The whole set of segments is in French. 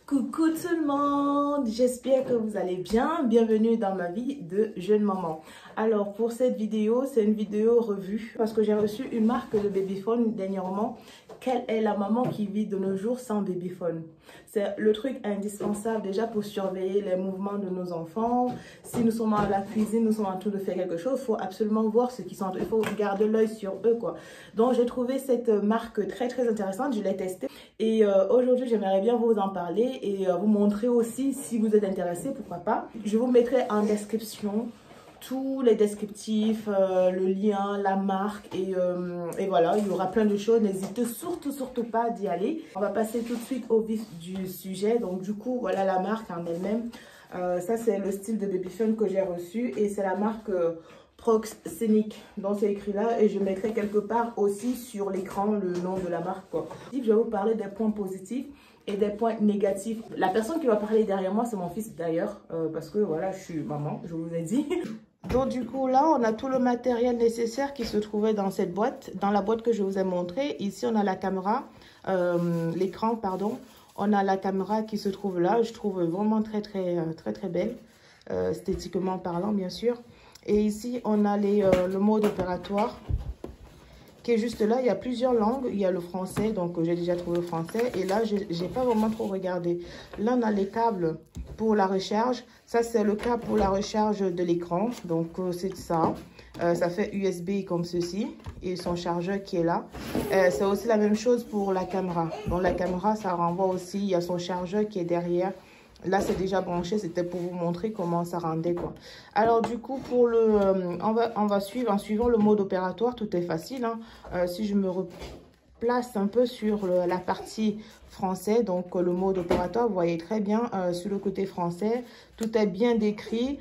Coucou tout le monde, j'espère que vous allez bien. Bienvenue dans ma vie de jeune maman. Alors pour cette vidéo, c'est une vidéo revue parce que j'ai reçu une marque de babyphone dernièrement. Quelle est la maman qui vit de nos jours sans babyphone? C'est le truc indispensable déjà pour surveiller les mouvements de nos enfants. Si nous sommes à la cuisine, nous sommes en train de faire quelque chose, il faut absolument voir ce qu'ils sont. Il faut garder l'œil sur eux, quoi. Donc j'ai trouvé cette marque très intéressante, je l'ai testée. Et aujourd'hui, j'aimerais bien vous en parler et vous montrer aussi si vous êtes intéressé, pourquoi pas. Je vous mettrai en description tous les descriptifs, le lien, la marque et voilà, il y aura plein de choses. N'hésitez surtout pas d'y aller. On va passer tout de suite au vif du sujet. Donc du coup, voilà la marque en elle-même. Ça, c'est le style de babyphone que j'ai reçu et c'est la marque Proxenic. Donc c'est écrit là et je mettrai quelque part aussi sur l'écran le nom de la marque, quoi. Je vais vous parler des points positifs et des points négatifs. La personne qui va parler derrière moi, c'est mon fils d'ailleurs, parce que voilà, je suis maman, je vous ai dit. Donc du coup là, on a tout le matériel nécessaire qui se trouvait dans cette boîte, dans la boîte que je vous ai montrée. Ici, on a la caméra, l'écran, pardon. On a la caméra qui se trouve là. Je trouve vraiment très belle, esthétiquement parlant, bien sûr. Et ici, on a le mode opératoire qui est juste là. Il y a plusieurs langues. Il y a le français, donc j'ai déjà trouvé le français. Et là, je n'ai pas vraiment trop regardé. Là, on a les câbles pour la recharge. Ça, c'est le câble pour la recharge de l'écran. Donc, c'est ça. Ça fait USB comme ceci. Et son chargeur qui est là. C'est aussi la même chose pour la caméra. Donc, la caméra, ça renvoie aussi. Il y a son chargeur qui est derrière. Là, c'est déjà branché. C'était pour vous montrer comment ça rendait, quoi. Alors, du coup, pour on va suivre en suivant le mode opératoire. Tout est facile, hein. Si je me replace un peu sur la partie français, donc le mode opératoire, vous voyez très bien sur le côté français. Tout est bien décrit.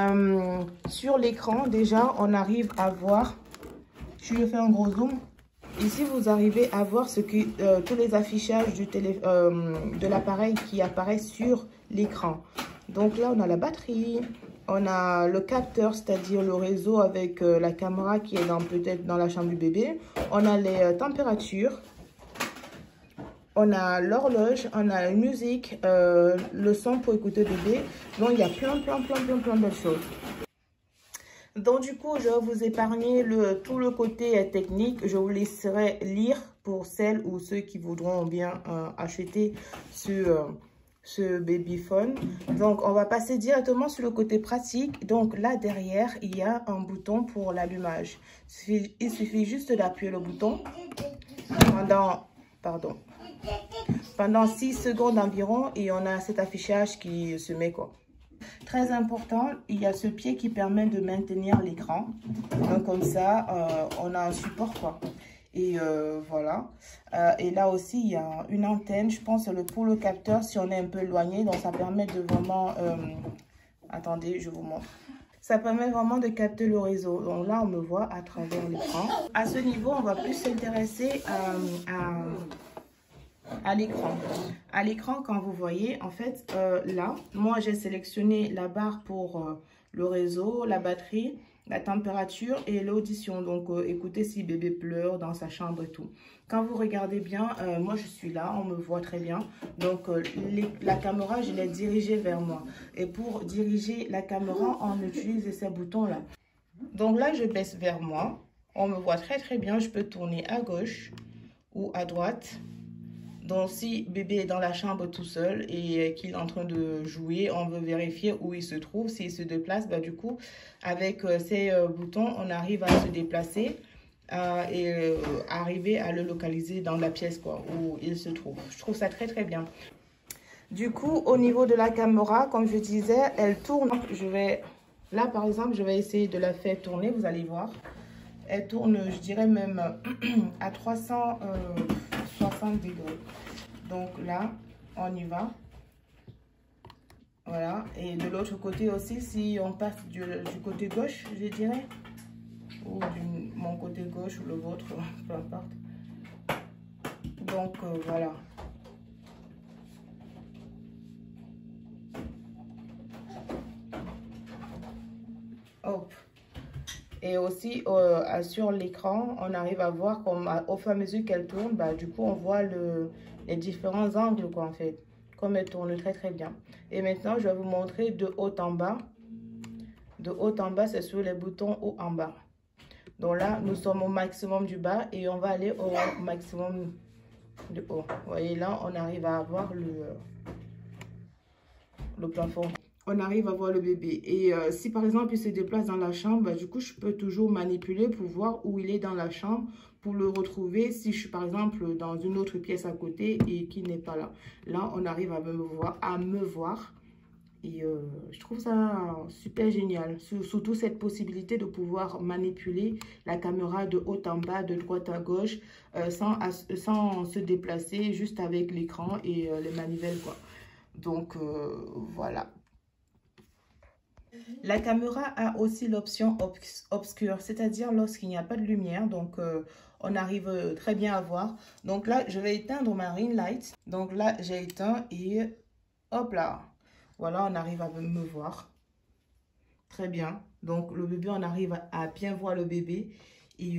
Sur l'écran, déjà, on arrive à voir. Je lui fais un gros zoom. Ici, vous arrivez à voir tous les affichages de l'appareil qui apparaissent sur l'écran. Donc là, on a la batterie, on a le capteur, c'est-à-dire le réseau avec la caméra qui est peut-être dans la chambre du bébé. On a les températures, on a l'horloge, on a la musique, le son pour écouter le bébé. Donc, il y a plein de choses. Donc du coup, je vais vous épargner tout le côté technique. Je vous laisserai lire pour celles ou ceux qui voudront bien acheter ce babyphone. Donc on va passer directement sur le côté pratique. Donc là derrière, il y a un bouton pour l'allumage. Il suffit juste d'appuyer le bouton pendant 6 secondes environ et on a cet affichage qui se met, quoi. Très important, il y a ce pied qui permet de maintenir l'écran. Donc comme ça, on a un support, quoi. Et voilà. Et là aussi, il y a une antenne. Je pense pour le capteur, si on est un peu éloigné. Donc ça permet de vraiment... attendez, je vous montre. Ça permet vraiment de capter le réseau. Donc là, on me voit à travers l'écran. À ce niveau, on va plus s'intéresser à l'écran. À l'écran, quand vous voyez, en fait, là, moi, j'ai sélectionné la barre pour le réseau, la batterie, la température et l'audition. Donc, écoutez si bébé pleure dans sa chambre et tout. Quand vous regardez bien, moi, je suis là, on me voit très bien. Donc, la caméra, je l'ai dirigée vers moi. Et pour diriger la caméra, on utilise ces boutons-là. Donc là, je baisse vers moi. On me voit très bien. Je peux tourner à gauche ou à droite. Donc, si bébé est dans la chambre tout seul et qu'il est en train de jouer, on veut vérifier où il se trouve. S'il se déplace, bah, du coup, avec ces boutons, on arrive à se déplacer et arriver à le localiser dans la pièce, quoi, où il se trouve. Je trouve ça très bien. Du coup, au niveau de la caméra, comme je disais, elle tourne. Là, par exemple, je vais essayer de la faire tourner, vous allez voir. Elle tourne, je dirais même à 360 degrés. Donc là, on y va. Voilà. Et de l'autre côté aussi, si on passe du côté gauche, je dirais. Ou mon côté gauche ou le vôtre, peu importe. Donc voilà. Hop. Et aussi, sur l'écran, on arrive à voir comme au fur et à mesure qu'elle tourne, bah, du coup, on voit les différents angles, quoi, en fait. comme elle tourne très bien. Et maintenant, je vais vous montrer de haut en bas. De haut en bas, c'est sur les boutons haut en bas. Donc là, nous sommes au maximum du bas et on va aller au maximum du haut. Vous voyez, là, on arrive à avoir le plafond. On arrive à voir le bébé. Et si par exemple, il se déplace dans la chambre, bah, du coup, je peux toujours manipuler pour voir où il est dans la chambre, pour le retrouver si je suis par exemple dans une autre pièce à côté et qu'il n'est pas là. Là, on arrive à me voir. Et je trouve ça super génial. Surtout cette possibilité de pouvoir manipuler la caméra de haut en bas, de droite à gauche, sans se déplacer, juste avec l'écran et les manivelles, quoi. Donc, voilà. La caméra a aussi l'option obscure, c'est-à-dire lorsqu'il n'y a pas de lumière. Donc, on arrive très bien à voir. Donc là, je vais éteindre ma ring light. Donc là, j'ai éteint et hop là. Voilà, on arrive à me voir. Très bien. Donc, le bébé, on arrive à bien voir le bébé. Et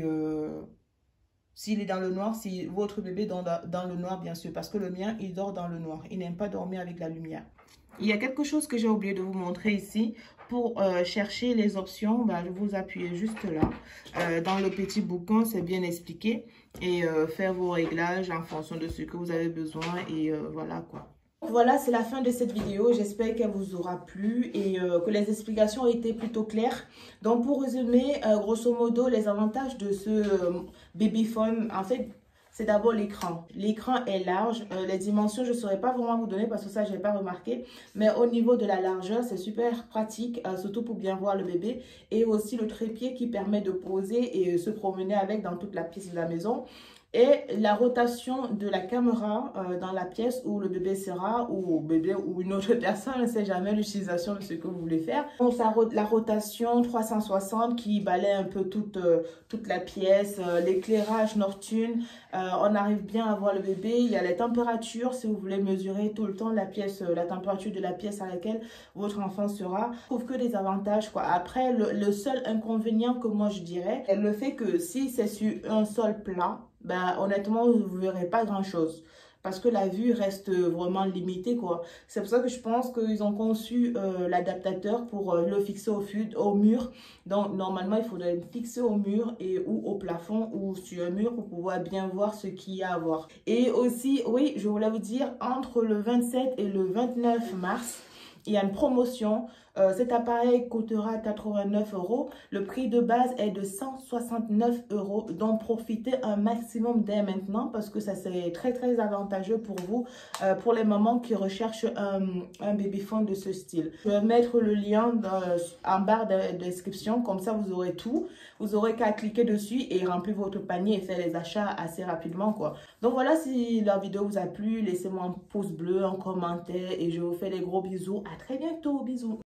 s'il est dans le noir, si votre bébé est dans le noir, bien sûr. Parce que le mien, il dort dans le noir. Il n'aime pas dormir avec la lumière. Il y a quelque chose que j'ai oublié de vous montrer ici. Pour chercher les options, bah, je vous appuie juste là. Dans le petit bouquin, c'est bien expliqué. Et faire vos réglages en fonction de ce que vous avez besoin. Et voilà quoi. Voilà, c'est la fin de cette vidéo. J'espère qu'elle vous aura plu et que les explications ont été plutôt claires. Donc, pour résumer, grosso modo, les avantages de ce babyphone, en fait, c'est d'abord l'écran. L'écran est large. Les dimensions, je ne saurais pas vraiment vous donner parce que ça, je n'ai pas remarqué. Mais au niveau de la largeur, c'est super pratique, surtout pour bien voir le bébé. Et aussi le trépied qui permet de poser et se promener avec dans toute la pièce de la maison. Et la rotation de la caméra dans la pièce où le bébé sera, ou bébé ou une autre personne, ne sait jamais l'utilisation de ce que vous voulez faire. Donc, la rotation 360 qui balaie un peu toute la pièce, l'éclairage nocturne, on arrive bien à voir le bébé. Il y a les températures, si vous voulez mesurer tout le temps la température de la pièce à laquelle votre enfant sera. Je trouve que des avantages, quoi. Après, le seul inconvénient que moi je dirais, est le fait que si c'est sur un sol plat, ben, honnêtement, vous ne verrez pas grand-chose. Parce que la vue reste vraiment limitée, quoi. C'est pour ça que je pense qu'ils ont conçu l'adaptateur pour le fixer au mur. Donc, normalement, il faudrait le fixer au mur ou au plafond ou sur un mur pour pouvoir bien voir ce qu'il y a à voir. Et aussi, oui, je voulais vous dire, entre le 27 et le 29 mars, il y a une promotion. Cet appareil coûtera 89 €. Le prix de base est de 169 €. Donc, profitez un maximum dès maintenant parce que ça c'est très avantageux pour vous, pour les mamans qui recherchent un babyphone de ce style. Je vais mettre le lien en barre de description. Comme ça, vous aurez tout. Vous aurez qu'à cliquer dessus et remplir votre panier et faire les achats assez rapidement, quoi. Donc, voilà, si la vidéo vous a plu, laissez-moi un pouce bleu, un commentaire et je vous fais des gros bisous. À très bientôt. Bisous.